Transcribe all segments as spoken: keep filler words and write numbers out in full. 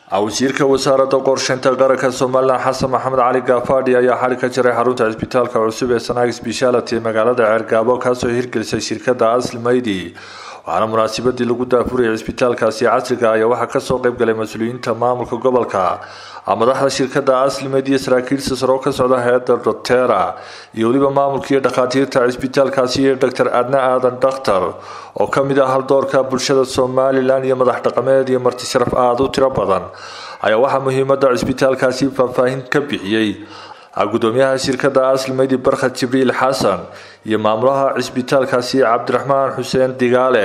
wasiirka wasaaradda qorsheynta qaranka Soomaaliland Xasan Maxamed Cali Gaafadhi ayaa xal ka jiray xarunta isbitaalka cusub ee Sanaag Speciality magaalada Ceergaabo kaasoo hirgelisay shirkadda Asli Maydi waxaana munaasabadii lagu daafuray isbitaalkaasi casriga ah waxa ka soo qayb galay mas'uuliyiinta maamulka gobolka madaxda shirkadda Asli Maydi saraakiil sare ka socda hay'adda Doctora iyo waliba maamulkii dhaqaatiirta isbitaalkaasi ee Doctor Adna Aadan Dhakhtar oo kamid ah haldoorka bulshada Soomaaliland iyo madax dhaqameed iyo marti sharaf aad u tiro badan ayaa waxa muhiimadda isbitaalkaasi faahfaahin ka bixiyay gudoomiyaha shirkadda Asli Maydi Barkhad Jibriil Xasan iyo maamulaha isbitaalkaasi Cabdiraxmaan Xuseen Digaale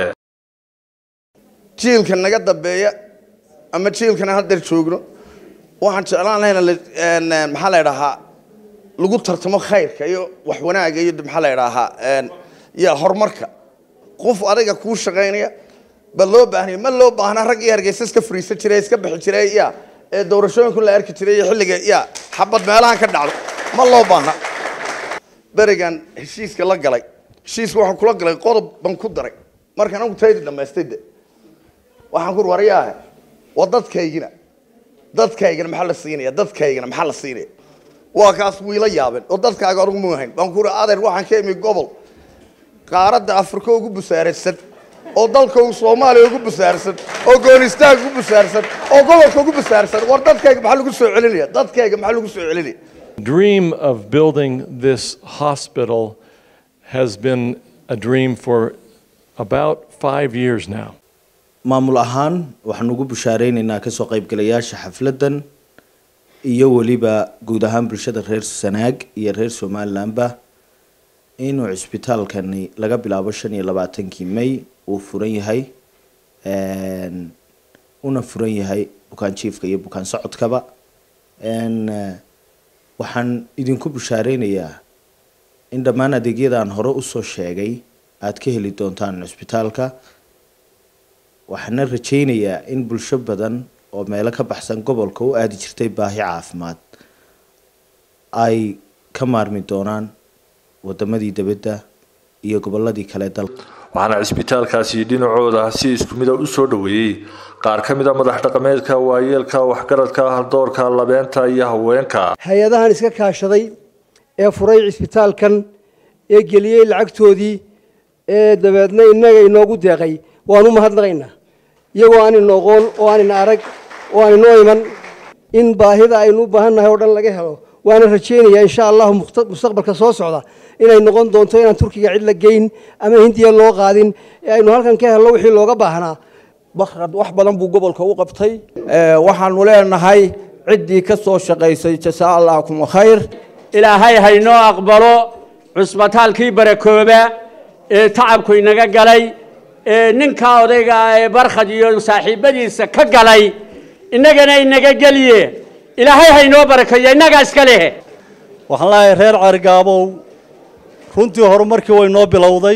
jiilka naga dambeeya ama jiilkana hadda joogno waxaan jeclaan lahayn maxaa la yiraahdaa lagu tartamo khayrka iyo wax wanaag iyo maxaa la yiraahdaa iyo horumarka qof adiga ku shaqeynaya bal loo baahnay ma loo baahna rag iyo hargeysa iska fariisan jiray iska bixi jiray ya ee doorashooyinku la arki jiray xilliga ya xabad meelahan ka dhacdo ma loo baahna barigan heshiiska la galay heshiiska waxaan kula galay qodob ban ku daray markaan ugu taayid dhameystay waxaan ku wariyaa wadadkaygina dadkaygana maxaa la siinaya dadkaygana maxaa la siinaya waa kaas wiila yaabeen oo dadkaaga ugu muuhayn baan ku raaday waxaan ka imi gobol qaaradda Afrika ugu busaaraysan oo dalka Soomaaliya ugu busaarsan oo Afghanistan ugu busaarsan oo gobolka ugu busaarsan war dadkayga maxaa lagu soo celinaya dadkayga maxaa lagu soo celinaya dream of building this hospital has been a dream for about five years now. maamul ahaan waxaan ugu bushaareynaa ka soo qayb galayaasha xafladan iyo waliba guud ahaan bulshada reer Sanaag iyo reer Soomaaliland ba inuu isbitaalkani laga bilaabo shan iyo labaatankii May uu furan yahay een una furan yahay bukaan jiifka iyo bukaan socodkaba een waxaan idinku bushaareynaa in dhammaan adeegyada aan hore u soo sheegay aad ka heli doontaan isbitaalka waxaan rajaynayaa in bulsho badan oo meelo ka baxsan gobolka u aadi jirtay baahi caafimaad ay ka maarmi doonaan wadamadii dibadda iyo goboladii kale dalka waxaana isbitaalkaasi dhinacooda si isku mid ah u soo dhaweeyay qaar ka mid ah madax dhaqameedka waayeelka waxgaradka haldoorka labeenta iyo haweenka hay'adahan iska kaashaday ee furay isbitaalkan ee geliyay lacagtoodii ee dabeedna inaga inoogu deeqay waan u mahadnaqaynaa iyagoo aan inoqoon oo aan arag oo aan inoo iman in baahida aynu u baahannahay oo dhan laga helo waana rajaynayaa insha Allah mustaqbalka soo socda inay noqon doonto inaan Turkiga cid la geyn ama Hindiya loo qaadin ee aynu halkan ka helno wixii looga baahnaa Barkhad wax badan buu gobolka u qabtay ee waxaan u leenahay ciddii ka soo shaqeysay jasaa Allahkum khayr ilaahay haynoo aqbalo cusbitaalkii barakooba ee tacabku inaga galay ee ninka odayga ee Barkhad iyo saaxiibadiisa ka galay inagana inaga galiye ilaahay haynoo barakeeyo inaga iska leh waxaan leeyahay reer Ceergaabo runtii horumarkii way noo bilowday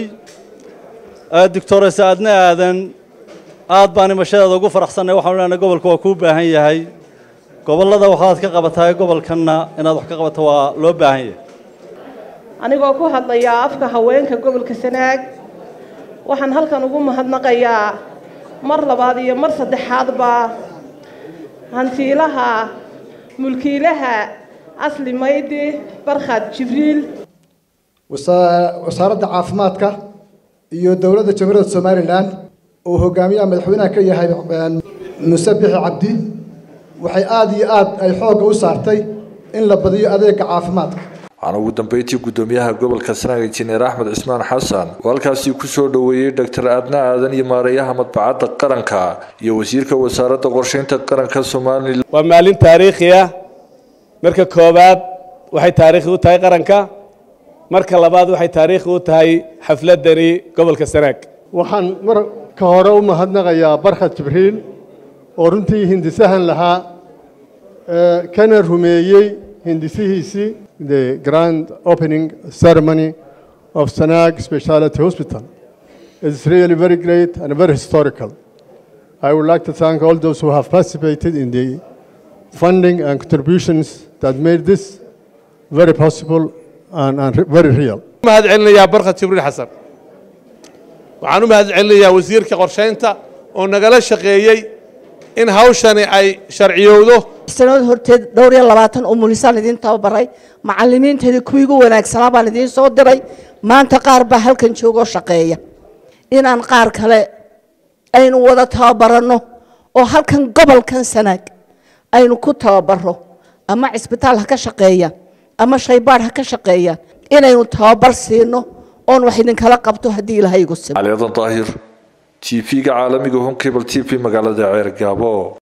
ee Doctor Adna Aadan aad baan imashada ugu faraxsanay waxaan leenahay gobolka waa ku baahan yahay gobolada waxaad ka qabatay gobolkana inaad wax ka qabato waa loo baahan yahay anigoo ku hadlaya afka haweenka gobolka Sanaag waxaan halkan ugu mahadnaqayaa mar labaad iyo mar saddexaad ba hantiilaha mulkiilaha Asli Maydi Barkhad Jibriil wasaaradda caafimaadka iyo dawladda jamhuuriyadda Soomaaliland oo hogaamiyaha madaxweynaha ka yahay Muuse Bixi Cabdi waxay aad iyo aad ay xoog u saartay in la badiyo adeegga caafimaadka waxaana ugu dambeeyay gudoomiyaha gobolka Sanaag Injineer Axmed Cismaan Xasan oo halkaasii ku soo dhaweeyay Doctor Adna Aadan iyo maareeyaha madbacadda qaranka iyo wasiirka wasaaradda qorsheynta qaranka Soomaaliland waa maalin taariikhi ah marka koobaad waxay taariikhi u tahay qaranka marka labaad waxay taariikhi u tahay xafladani gobolka Sanaag waxaan mar ka hore u mahadnaqayaa Barkhad Jibriil oo runtii hindisahan lahaa ee kana rumeeyay hindisihiisii the grand opening ceremony of Sanaag Speciality Hospital. It's really very great and very historical. I would like to thank all those who have participated in the funding and contributions that made this very possible and, and very real. mahad celinayaa Barkhad Jibriil Xasan waxaan u mahad celinayaa wasiirka qorsheynta oo nagala shaqeeyay in hawshani ay sharciyowdo sanad horteed dhowr iyo labaatan umulisaan idin tababaray macallimiinteedii kuwii ugu wanaagsanaa baan idin soo diray maanta qaar baa halkan joogo shaqeeya inaan qaar kale aynu wada tababarano oo halkan gobolkan Sanaag aynu ku tababaro ama cisbitaal ha ka shaqeeya ama shaybaar ha ka shaqeeya inaynu tababar siino oon wax idin kala qabto haddii Ilaahay igu simo Aliyadan Taahir T V-ga caalamiga Home Cable T V magaalada Ceergaabo.